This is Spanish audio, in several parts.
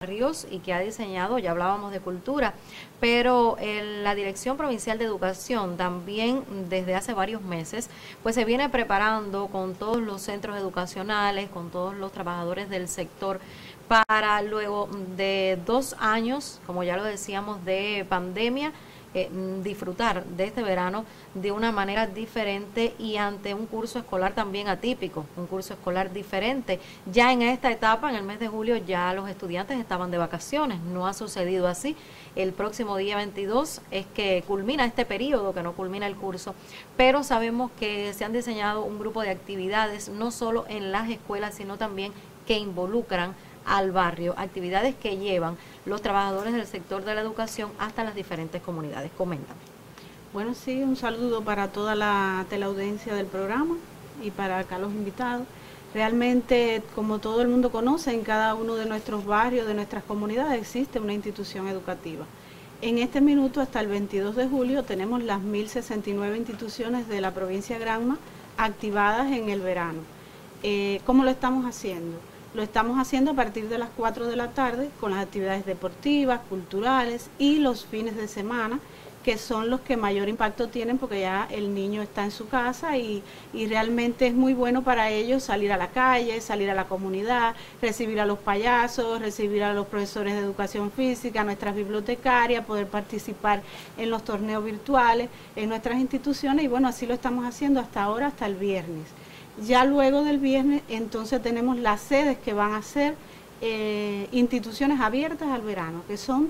barrios y que ha diseñado, ya hablábamos de cultura, pero la Dirección Provincial de Educación también desde hace varios meses pues se viene preparando con todos los centros educacionales, con todos los trabajadores del sector para luego de 2 años, como ya lo decíamos, de pandemia, disfrutar de este verano de una manera diferente y ante un curso escolar también atípico, un curso escolar diferente. Ya en esta etapa, en el mes de julio, ya los estudiantes estaban de vacaciones, no ha sucedido así. El próximo día 22 es que culmina este periodo, que no culmina el curso, pero sabemos que se han diseñado un grupo de actividades, no solo en las escuelas, sino también que involucran al barrio, actividades que llevan los trabajadores del sector de la educación hasta las diferentes comunidades. Coméntame. Bueno, sí, un saludo para toda la teleaudiencia del programa y para acá los invitados. Realmente, como todo el mundo conoce, en cada uno de nuestros barrios, de nuestras comunidades, existe una institución educativa. En este minuto, hasta el 22 de julio, tenemos las 1069 instituciones de la provincia de Granma activadas en el verano. ¿Cómo lo estamos haciendo? Lo estamos haciendo a partir de las 4 de la tarde con las actividades deportivas, culturales y los fines de semana, que son los que mayor impacto tienen porque ya el niño está en su casa y realmente es muy bueno para ellos salir a la calle, salir a la comunidad, recibir a los payasos, recibir a los profesores de educación física, nuestras bibliotecarias, poder participar en los torneos virtuales en nuestras instituciones y bueno, así lo estamos haciendo hasta ahora, hasta el viernes. Ya luego del viernes, entonces tenemos las sedes que van a ser instituciones abiertas al verano, que son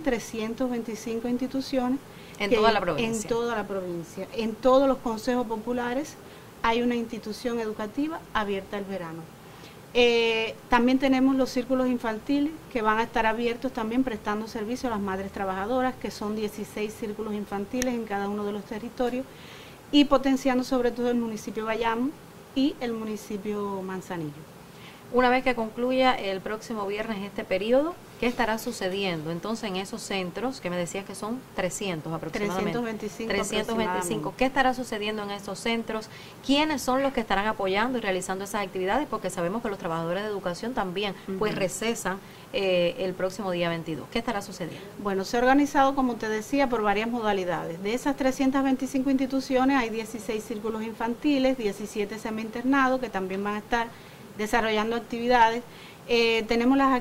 325 instituciones. En toda la provincia. En toda la provincia. En todos los consejos populares hay una institución educativa abierta al verano. También tenemos los círculos infantiles que van a estar abiertos también prestando servicio a las madres trabajadoras, que son 16 círculos infantiles en cada uno de los territorios y potenciando sobre todo el municipio Bayamo y el municipio Manzanillo. Una vez que concluya el próximo viernes este periodo, ¿qué estará sucediendo entonces en esos centros que me decías que son 300 aproximadamente? 325. ¿Qué estará sucediendo en esos centros? ¿Quiénes son los que estarán apoyando y realizando esas actividades? Porque sabemos que los trabajadores de educación también pues recesan el próximo día 22. ¿Qué estará sucediendo? Bueno, se ha organizado, como te decía, por varias modalidades. De esas 325 instituciones hay 16 círculos infantiles, 17 semi-internados que también van a estar desarrollando actividades. Tenemos las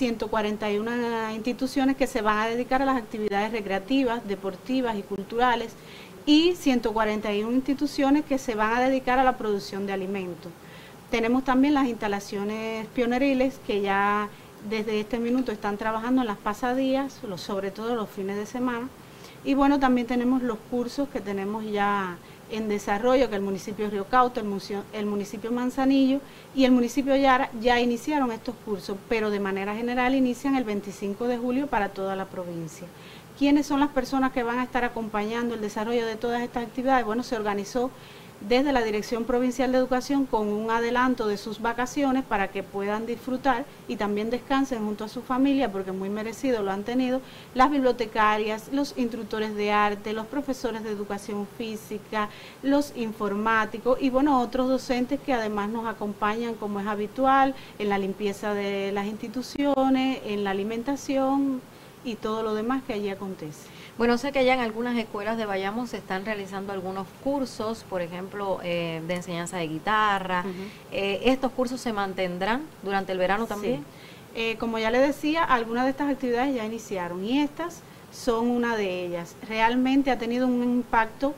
141 instituciones que se van a dedicar a las actividades recreativas, deportivas y culturales y 141 instituciones que se van a dedicar a la producción de alimentos. Tenemos también las instalaciones pioneriles que ya desde este minuto están trabajando en las pasadías, sobre todo los fines de semana. Y bueno, también tenemos los cursos que tenemos ya en desarrollo, que el municipio Río Cauto, el municipio Manzanillo y el municipio Yara ya iniciaron estos cursos, pero de manera general inician el 25 de julio para toda la provincia. ¿Quiénes son las personas que van a estar acompañando el desarrollo de todas estas actividades? Bueno, se organizó desde la Dirección Provincial de Educación con un adelanto de sus vacaciones para que puedan disfrutar y también descansen junto a su familia, porque muy merecido lo han tenido, las bibliotecarias, los instructores de arte, los profesores de educación física, los informáticos y bueno, otros docentes que además nos acompañan como es habitual en la limpieza de las instituciones, en la alimentación y todo lo demás que allí acontece. Bueno, sé que ya en algunas escuelas de Bayamo se están realizando algunos cursos, por ejemplo, de enseñanza de guitarra. ¿Estos cursos se mantendrán durante el verano también? Sí. Como ya le decía, algunas de estas actividades ya iniciaron y estas son una de ellas. Realmente ha tenido un impacto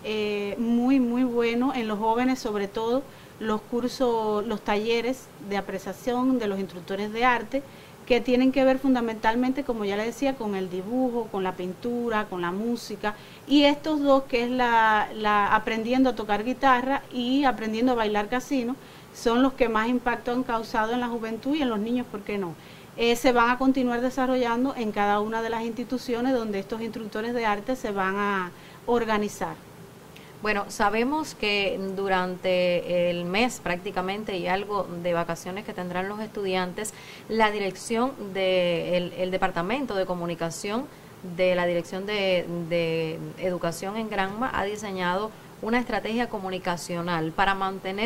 muy bueno en los jóvenes, sobre todo los cursos, los talleres de apreciación de los instructores de arte, que tienen que ver fundamentalmente, como ya le decía, con el dibujo, con la pintura, con la música, y estos dos, que es aprendiendo a tocar guitarra y aprendiendo a bailar casino, son los que más impacto han causado en la juventud y en los niños, ¿por qué no? Se van a continuar desarrollando en cada una de las instituciones donde estos instructores de arte se van a organizar. Bueno, sabemos que durante el mes prácticamente y algo de vacaciones que tendrán los estudiantes, la dirección del Departamento de Comunicación de la Dirección de Educación en Granma ha diseñado una estrategia comunicacional para mantener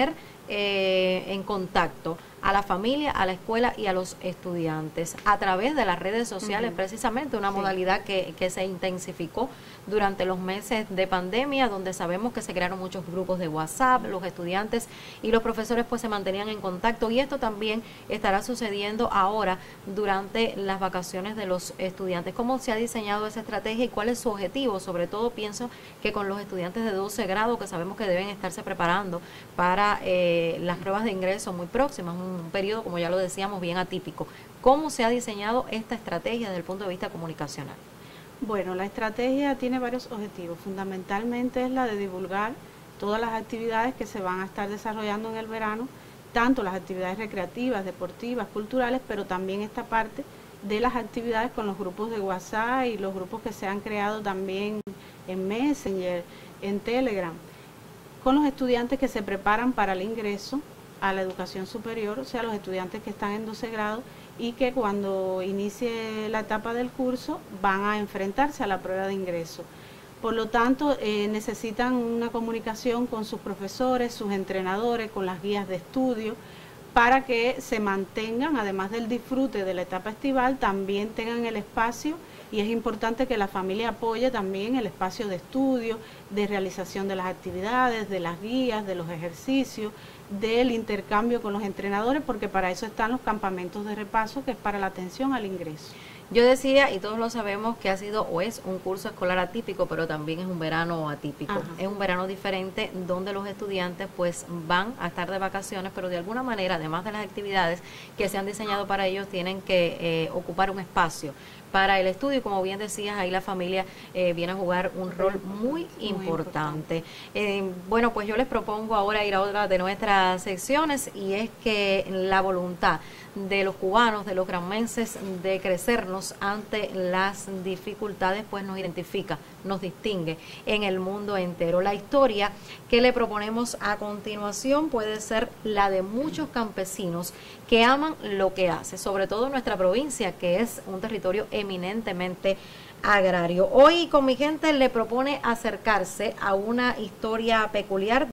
en contacto a la familia, a la escuela y a los estudiantes a través de las redes sociales, precisamente una modalidad que se intensificó durante los meses de pandemia, donde sabemos que se crearon muchos grupos de WhatsApp, los estudiantes y los profesores pues se mantenían en contacto, y esto también estará sucediendo ahora durante las vacaciones de los estudiantes. ¿Cómo se ha diseñado esa estrategia y cuál es su objetivo? Sobre todo pienso que con los estudiantes de 12 grado, que sabemos que deben estarse preparando para las pruebas de ingreso muy próximas, un periodo, como ya lo decíamos, bien atípico. ¿Cómo se ha diseñado esta estrategia desde el punto de vista comunicacional? Bueno, la estrategia tiene varios objetivos. Fundamentalmente es la de divulgar todas las actividades que se van a estar desarrollando en el verano, tanto las actividades recreativas, deportivas, culturales, pero también esta parte de las actividades con los grupos de WhatsApp y los grupos que se han creado también en Messenger, en Telegram, con los estudiantes que se preparan para el ingreso a la educación superior, o sea, los estudiantes que están en 12 grados y que cuando inicie la etapa del curso van a enfrentarse a la prueba de ingreso. Por lo tanto, necesitan una comunicación con sus profesores, sus entrenadores, con las guías de estudio, para que se mantengan, además del disfrute de la etapa estival, también tengan el espacio, y es importante que la familia apoye también el espacio de estudio, de realización de las actividades, de las guías, de los ejercicios, del intercambio con los entrenadores, porque para eso están los campamentos de repaso, que es para la atención al ingreso. Yo decía, y todos lo sabemos, que ha sido o es un curso escolar atípico, pero también es un verano atípico. Ajá. Es un verano diferente donde los estudiantes pues van a estar de vacaciones, pero de alguna manera, además de las actividades que se han diseñado para ellos, tienen que ocupar un espacio para el estudio, y como bien decías, ahí la familia viene a jugar un rol muy importante. Bueno, pues yo les propongo ahora ir a otra de nuestras secciones, y es que la voluntad de los cubanos, de los granmenses, de crecernos ante las dificultades, pues nos identifica, nos distingue en el mundo entero. La historia que le proponemos a continuación puede ser la de muchos campesinos que aman lo que hace, sobre todo en nuestra provincia, que es un territorio eminentemente agrario. Hoy Con Mi Gente le propone acercarse a una historia peculiar